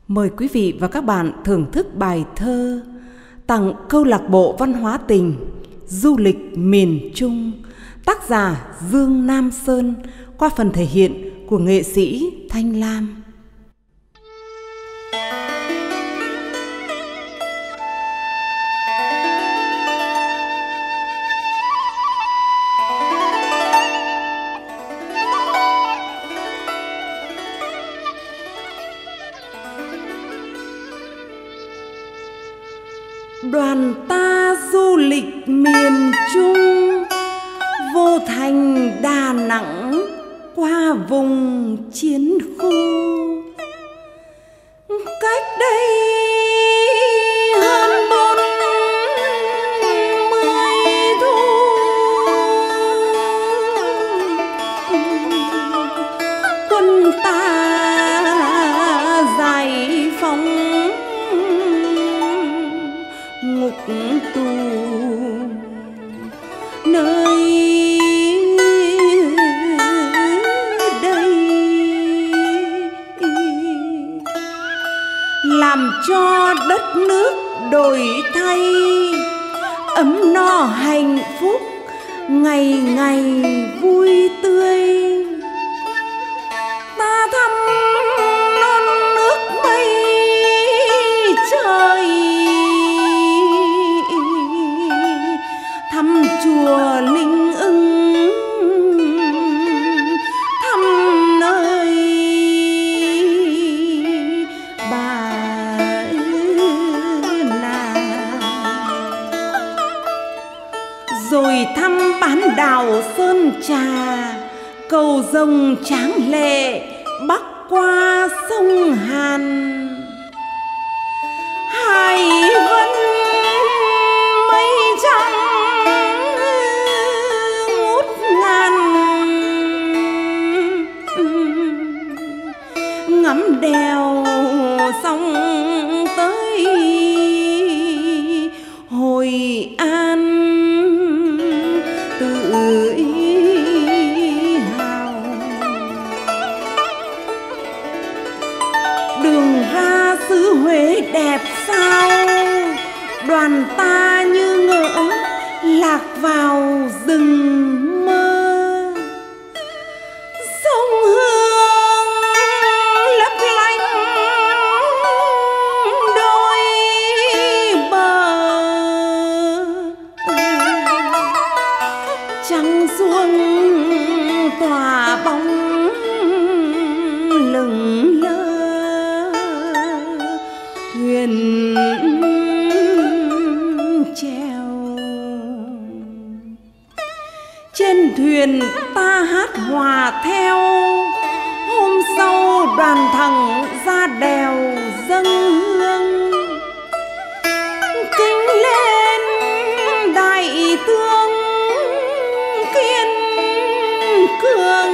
Mời quý vị và các bạn thưởng thức bài thơ tặng Câu lạc bộ Văn hóa tình Du lịch miền Trung, tác giả Dương Nam Sơn, qua phần thể hiện của nghệ sĩ Thanh Lam. Đoàn ta du lịch miền Trung, vô thành Đà Nẵng qua vùng chiến khu. Cách đây hơn 40 thu, quân ta giải phóng ngục tù nơi đây, làm cho đất nước đổi thay, ấm no hạnh phúc, ngày ngày vui tươi. Ta thăm non nước mây trời, thăm chùa Linh Ưng, thăm nơi Bà Nà, rồi thăm bán đảo Sơn Trà, cầu rồng Tráng Lệ bắc qua sông Hàn. Hải Vân mây trắng ngút ngàn, ngắm đèo sông tới Hội An tự hào. Đường ra xứ Huế đẹp sao, đoàn ta như ngỡ lạc vào rừng mơ. Sông Hương lấp lánh đôi bờ, trăng xuông tỏa bóng lững lơ. Thuyền chèo, trên thuyền ta hát hòa theo. Hôm sau đoàn thẳng ra đèo dâng hương, kính lên đại tướng kiên cường,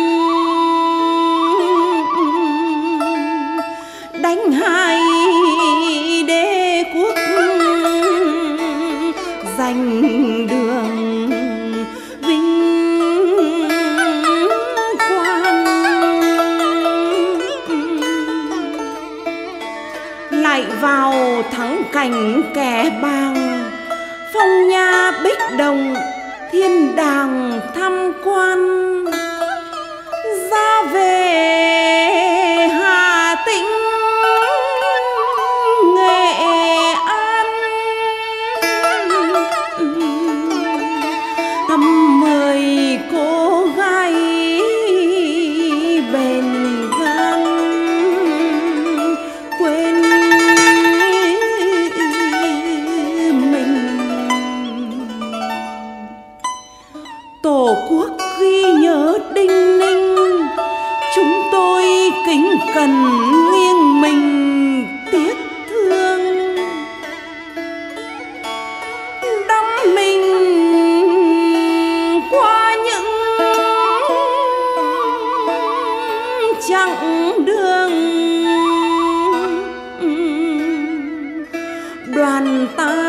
đánh hai đế quốc giành đường vinh quang. Lại vào thắng cảnh Kẻ Bàng, Phong Nha Bích Đồng Thiên Đàng tham quan. Ra về Hà Tĩnh Nghệ An, thăm 10 cô gái bền gan, quên mình. Tổ quốc ghi nhớ Đinh Ninh, chúng tôi kính cẩn nghiêng mình tiếc thương. Đắm mình qua những chặng đường, đoàn ta